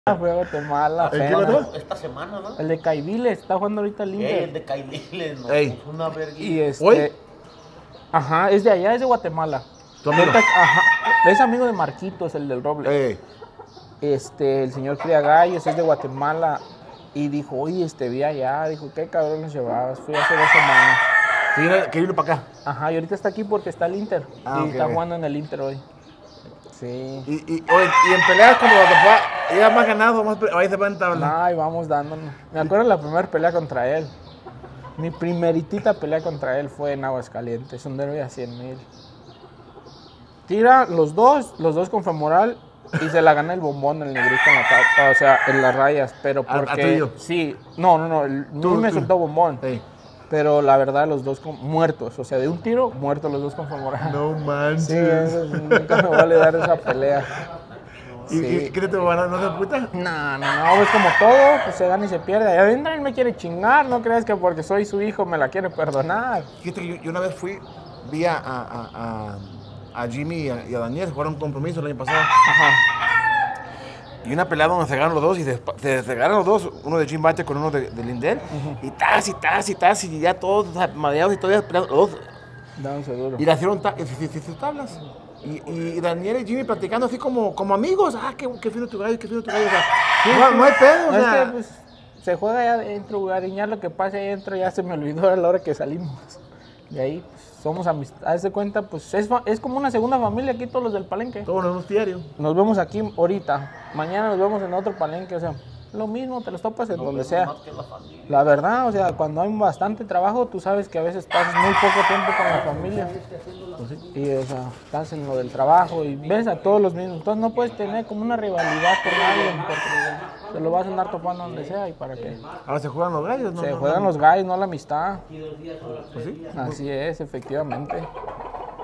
Fui a Guatemala. ¿En qué apenas. pasó? Esta semana, ¿no? El de Caidiles, está jugando ahorita el Inter. El de Caidiles, ¿no? Ey. Puso una Y verguilla. ¿Hoy? Ajá, es de allá, es de Guatemala. ¿Tu amigo? Ajá, es amigo de Marquitos, el del Roble. El señor cría gallos, es de Guatemala. Y dijo, oye, vi allá. Dijo, qué cabrón nos llevabas. Fui hace 2 semanas. Que vino para acá. Ajá, y ahorita está aquí porque está el Inter. Ah, y ok, está ok. jugando en el Inter hoy. Sí. Y en peleas cuando tu papá ya más ganado, ahí se va en tabla. Ay, vamos dándonos. Me acuerdo la primera pelea contra él. Mi primeritita pelea contra él fue en Aguascalientes, un derbi a 100,000. Tira los dos con femoral y se la gana el bombón, el negrito en la tapa, o sea, en las rayas, pero ¿A porque... tuyo? Sí, no, Tú, me tú. soltó bombón. Ey. Pero la verdad, los dos muertos, o sea, de un tiro, muertos los dos con femoral. No manches. Sí, nunca me vale dar esa pelea. ¿Y Sí. qué te van a no se puta? No, es como todo, pues se gana y se pierde. Allá adentro él me quiere chingar, no creas que porque soy su hijo me la quiere perdonar. Fíjate que yo una vez vi a Jimmy y a Daniel, jugaron un compromiso el año pasado. Ajá. Y una pelea donde se ganaron los dos y se ganaron los dos, uno de Jim Bate con uno de Lindell. Y tas, y ya todos mareados y todavía peleando los dos. Dándose duro. Y le hicieron sus tablas. Y Daniel y Jimmy platicando así como amigos. Ah, qué fino tu gallo, qué fino tu gallo. O sea, no hay pedo, o Es sea. que pues, se juega allá adentro, Gariñar, lo que pasa ahí adentro ya se me olvidó a la hora que salimos. De ahí pues, somos amistad. Haz de cuenta, pues es como una segunda familia aquí todos los del Palenque. Todos nos vemos diario. Nos vemos aquí ahorita, mañana nos vemos en otro Palenque, o sea, lo mismo, te los topas en donde sea. Más que la familia. La verdad, o sea, cuando hay bastante trabajo, tú sabes que a veces pasas muy poco tiempo con la familia. Y, o sea, estás en lo del trabajo y ves a todos los mismos. Entonces no puedes tener como una rivalidad con alguien porque te lo vas a andar topando donde sea y para qué. Ahora se juegan los gallos, ¿no? Se juegan los gallos, no la amistad. Pues sí. Así es, efectivamente.